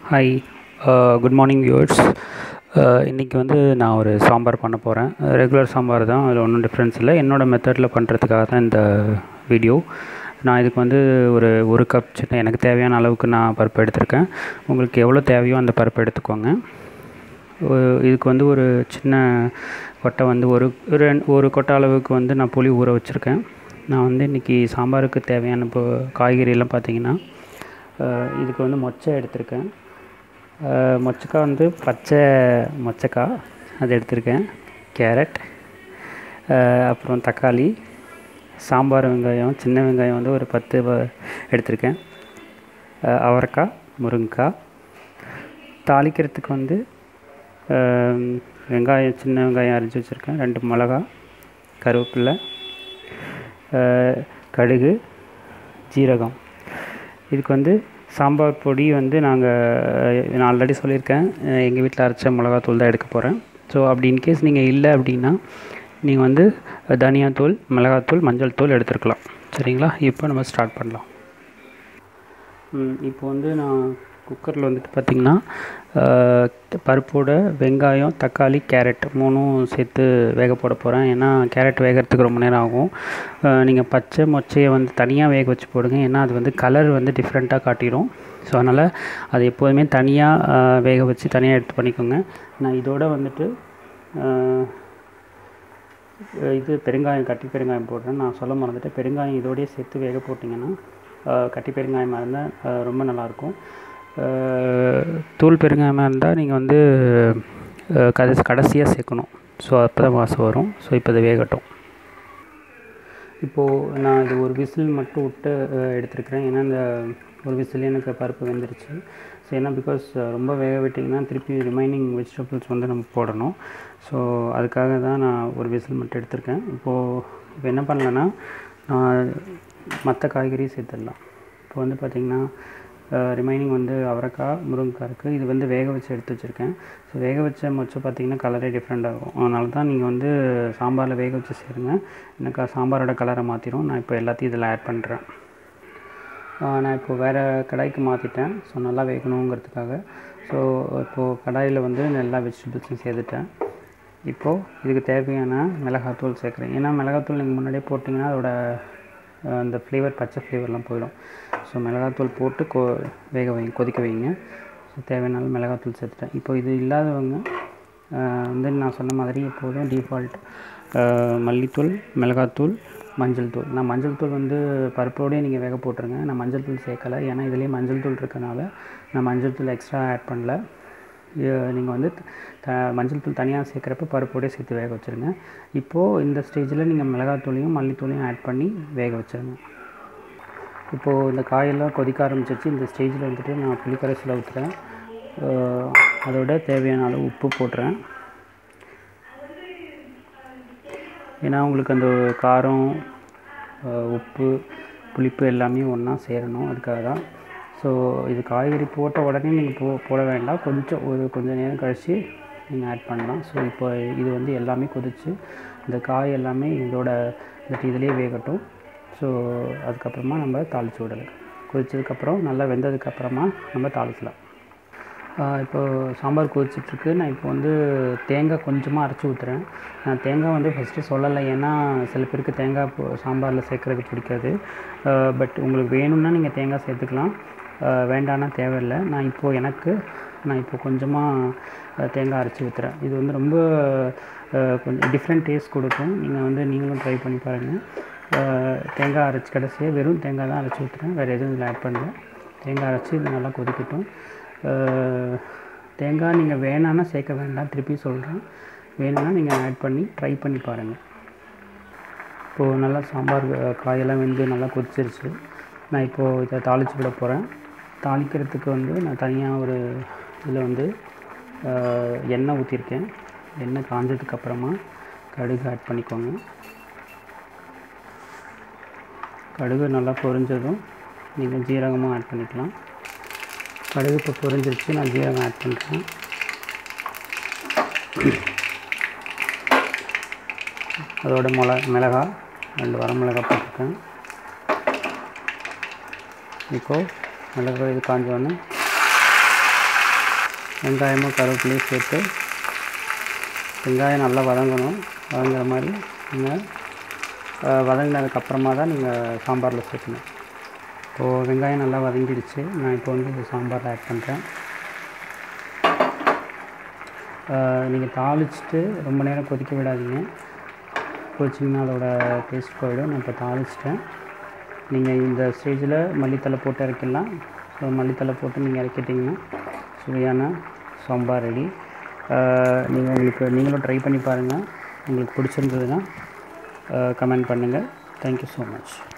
Hi, good morning viewers. இன்றைக்கி வந்து நான் ஒரு சாம்பார் பண்ண போகிறேன். ரெகுலர் சாம்பார் தான், அதில் ஒன்றும் டிஃப்ரென்ஸ் இல்லை. என்னோடய மெத்தடில் பண்ணுறதுக்காக தான் இந்த வீடியோ. நான் இதுக்கு வந்து ஒரு கப் சின்ன எனக்கு தேவையான அளவுக்கு நான் பருப்பு எடுத்திருக்கேன். உங்களுக்கு எவ்வளோ தேவையோ அந்த பருப்பு எடுத்துக்கோங்க. இதுக்கு வந்து ஒரு சின்ன கொட்டை வந்து ஒரு கொட்டை அளவுக்கு வந்து நான் புளி ஊற வச்சுருக்கேன். நான் வந்து இன்றைக்கி சாம்பாருக்கு தேவையான காய்கறியெல்லாம் பார்த்திங்கன்னா, இதுக்கு வந்து மொச்சை எடுத்திருக்கேன். மொச்சக்காய் வந்து பச்சை மொச்சக்காய் அது எடுத்திருக்கேன். கேரட், அப்புறம் தக்காளி, சாம்பார் வெங்காயம், சின்ன வெங்காயம் வந்து ஒரு 10 எடுத்திருக்கேன். அவரைக்காய், முருங்கைக்காய். தாளிக்கிறதுக்கு வந்து வெங்காயம், சின்ன வெங்காயம் அரிஞ்சு வச்சுருக்கேன். 2 மிளகா, கருவேப்பிலை, கடுகு, ஜீரகம். இதுக்கு வந்து சாம்பார் பொடி வந்து நான் ஆல்ரெடி சொல்லியிருக்கேன், எங்கள் வீட்டில் அரைச்ச மிளகாத்தூள் தான் எடுக்க போகிறேன். ஸோ அப்படி இன்கேஸ் நீங்கள் இல்லை அப்படின்னா நீங்கள் வந்து தனியாத்தூள், மிளகாத்தூள், மஞ்சள் தூள் எடுத்துருக்கலாம். சரிங்களா? இப்போ நம்ம ஸ்டார்ட் பண்ணலாம். இப்போ வந்து நான் குக்கரில் வந்துட்டு பார்த்திங்கன்னா, பருப்போட வெங்காயம், தக்காளி, கேரட் 3ம் சேர்த்து வேக போட போகிறேன். ஏன்னா கேரட் வேகிறதுக்கு ரொம்ப நேரம் ஆகும். நீங்கள் பச்சை மொச்சையை வந்து தனியாக வேக வச்சு போடுங்க. ஏன்னா அது வந்து கலர் வந்து டிஃப்ரெண்ட்டாக காட்டிடும். ஸோ அதனால் அது எப்போதுமே தனியாக வேக வச்சு தனியாக எடுத்து பண்ணிக்கோங்க. நான் இதோட வந்துட்டு இது பெருங்காயம், கட்டி பெருங்காயம் போடுறேன். நான் சொல்ல மறந்துட்டேன், பெருங்காயம் இதோடய சேர்த்து வேக போட்டிங்கன்னா கட்டி பெருங்காயமாக இருந்தால் ரொம்ப நல்லாயிருக்கும். தூள் பெருங்காயமாக இருந்தால் நீங்கள் வந்து கடைசியாக சேர்க்கணும். ஸோ அப்போ தான் வாசம் வரும். ஸோ இப்போ இது வேகட்டும். இப்போது நான் இது ஒரு விசில் மட்டும் விட்டு எடுத்துருக்கிறேன். ஏன்னா இந்த ஒரு விசில் எனக்கு பருப்பு வெந்துருச்சு. ஸோ ஏன்னா பிகாஸ் ரொம்ப வேக விட்டிங்கன்னா திருப்பி ரிமைனிங் வெஜிடபிள்ஸ் வந்து நம்ம போடணும். ஸோ அதுக்காக தான் நான் ஒரு விசில் மட்டும் எடுத்திருக்கேன். இப்போ என்ன பண்ணலன்னா, நான் மற்ற காய்கறி சேர்த்துடலாம். இப்போ வந்து பார்த்திங்கன்னா, ரிமைனிங் வந்து அவரைக்காய், முருங்கைக்காய் இருக்குது. இது வந்து வேக வச்சு எடுத்து வச்சுருக்கேன். ஸோ வேக வச்ச மொச்சை பார்த்திங்கன்னா கலரே டிஃப்ரெண்ட் ஆகும். அதனால தான் நீங்கள் வந்து சாம்பாரில் வேக வச்சு சேருங்க. எனக்கு சாம்பாரோட கலரை மாற்றிடும். நான் இப்போ எல்லாத்தையும் இதில் ஆட் பண்ணுறேன். நான் இப்போது வேறு கடாய்க்கு மாற்றிட்டேன். ஸோ நல்லா வேகணுங்கிறதுக்காக. ஸோ இப்போது கடாயில் வந்து எல்லா வெஜிடபிள்ஸையும் சேர்த்துட்டேன். இப்போது இதுக்கு தேவையான மிளகாத்தூள் சேர்க்குறேன். ஏன்னா மிளகாத்தூள் நீங்கள் முன்னாடியே போட்டிங்கன்னா அதோட அந்த ஃப்ளேவர், பச்சை ஃப்ளேவர்லாம் போயிடும். ஸோ மிளகாத்தூள் போட்டு கொதிக்க வைங்க. ஸோ தேவையான மிளகாத்தூள் சேர்த்துட்டேன். இப்போ இது இல்லாதவங்க வந்து நான் சொன்ன மாதிரி எப்போதும் டிஃபால்ட் மல்லித்தூள், மிளகாத்தூள், மஞ்சள் தூள். நான் மஞ்சள் தூள் வந்து பருப்போடையே நீங்கள் வேக போட்டுருங்க. நான் மஞ்சள் தூள் சேர்க்கலை. ஏன்னா இதுலேயே மஞ்சள் தூள் இருக்கனால நான் மஞ்சள் தூள் எக்ஸ்ட்ரா ஆட் பண்ணல. நீங்கள் வந்து மஞ்சள் தூள் தனியாக சேர்க்குறப்ப பருப்போடே சேர்த்து வேக வச்சுருங்க. இப்போது இந்த ஸ்டேஜில் நீங்கள் மிளகாத்தூளையும் மல்லித்தூளையும் ஆட் பண்ணி வேக வச்சுருங்க. இப்போது இந்த காயெல்லாம் கொதிக்க ஆரம்பிச்சிருச்சு. இந்த ஸ்டேஜில் வந்துட்டு நான் புளிக்கரைசலை ஊற்றுறேன். அதோட தேவையான அளவு உப்பு போட்டுறேன். ஏன்னா உங்களுக்கு அந்த காரம், உப்பு, புளிப்பு எல்லாமே ஒன்றா சேரணும். அதுக்காக தான். ஸோ இது காய்கறி போட்ட உடனே நீங்கள் போட வேண்டாம். கொஞ்சம் நேரம் கழித்து நீங்கள் ஆட் பண்ணலாம். ஸோ இப்போ இது வந்து எல்லாமே கொதித்து இந்த காய் எல்லாமே இதிலே வேகட்டும். ஸோ அதுக்கப்புறமா நம்ம தாளித்து விடலாம். கொதித்ததுக்கப்புறம் நல்லா வெந்ததுக்கப்புறமா நம்ம தாளிக்கலாம். இப்போது சாம்பார் கொதிச்சிட்ருக்கு. நான் இப்போ வந்து தேங்காய் கொஞ்சமாக அரைச்சி ஊற்றுறேன். நான் தேங்காய் வந்து ஃபஸ்ட்டு சொல்லலை. ஏன்னா சில பேருக்கு தேங்காய் சாம்பாரில் சேர்க்குறதுக்கு பிடிக்காது. பட் உங்களுக்கு வேணும்னா நீங்கள் தேங்காய் சேர்த்துக்கலாம், வேண்டான்னா தேவையில்லை. நான் இப்போ கொஞ்சமாக தேங்காய் அரைச்சி ஊற்றுறேன். இது வந்து ரொம்ப கொஞ்சம் டிஃப்ரெண்ட் டேஸ்ட் கொடுக்கும். நீங்களும் ட்ரை பண்ணி பாருங்கள். தேங்காய் அரைச்சி கடைசியாக வெறும் தேங்காய் தான் அரைச்சி ஊற்றுறேன். வேறு எதுவும் இதில் ஆட் பண்ணல. தேங்காய் அரைச்சி இது நல்லா கொதிக்கட்டும். தேங்காய் நீங்கள் வேணான்னா சேர்க்க வேண்டாம். திருப்பி சொல்கிறேன், வேணும்னா நீங்கள் ஆட் பண்ணி ட்ரை பண்ணி பாருங்கள். இப்போது நல்லா சாம்பார் காயெல்லாம் வெந்து நல்லா கொதிச்சிருச்சு. நான் இப்போது இதை தாளித்து விட போகிறேன். தாளிக்கிறதுக்கு வந்து நான் தனியாக ஒரு இதில் வந்து எண்ணெய் ஊற்றிருக்கேன். எண்ணெய் காஞ்சதுக்கப்புறமா கடுகு ஆட் பண்ணிக்கோங்க. கடுகு நல்லா பொரிஞ்சதும் நீங்கள் ஜீரகமும் ஆட் பண்ணிக்கலாம். கடுகு இப்போ பொரிஞ்சிருச்சு. நான் ஜீரகம் ஆட் பண்ணுறேன். அதோட மிளகாய் 2 வரமிளகாய் போட்டிருக்கேன். இப்போது மிளகாய் இது காஞ்சோடனே வெங்காயமும் கருவேப்பிலையும் சேர்த்து வெங்காயம் நல்லா வதங்கணும். வதங்குற மாதிரி நீங்கள் வதங்கினதுக்கப்புறமா தான் நீங்கள் சாம்பாரில் சேர்க்கணும். இப்போது வெங்காயம் நல்லா வதங்கிடுச்சு. நான் இப்போ வந்து இது சாம்பாரில் ஆட் பண்ணுறேன். நீங்கள் தாளிச்சிட்டு ரொம்ப நேரம் கொதிக்க விடாதீங்க. கொதிச்சிங்கன்னா அதோட டேஸ்ட் போயிடும். நான் இப்போ தாளிச்சிட்டேன். நீங்கள் இந்த ஸ்டேஜில் மல்லித்தலை போட்டு இறக்கிடலாம். ஸோ மல்லித்தலை போட்டு நீங்கள் இறக்கிட்டிங்கன்னா சுவையான சாம்பார் ரெடி. நீங்களும் ட்ரை பண்ணி பாருங்கள். உங்களுக்கு பிடிச்சிருந்ததுன்னா கமெண்ட் பண்ணுங்கள். Thank you so much.